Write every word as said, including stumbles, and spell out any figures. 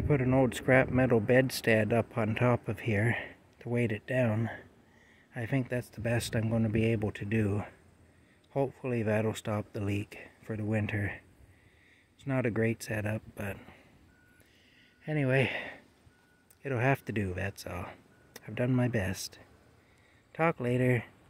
I put an old scrap metal bedstead up on top of here to weight it down. I think that's the best I'm going to be able to do. Hopefully that'll stop the leak for the winter. It's not a great setup, but anyway, it'll have to do, that's all. I've done my best. Talk later.